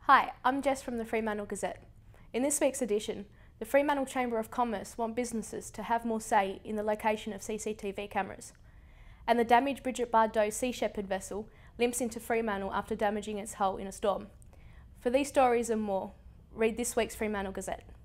Hi, I'm Jess from the Fremantle Gazette. In this week's edition, the Fremantle Chamber of Commerce want businesses to have more say in the location of CCTV cameras. And the damaged Bridget Bardot Sea Shepherd vessel limps into Fremantle after damaging its hull in a storm. For these stories and more, read this week's Fremantle Gazette.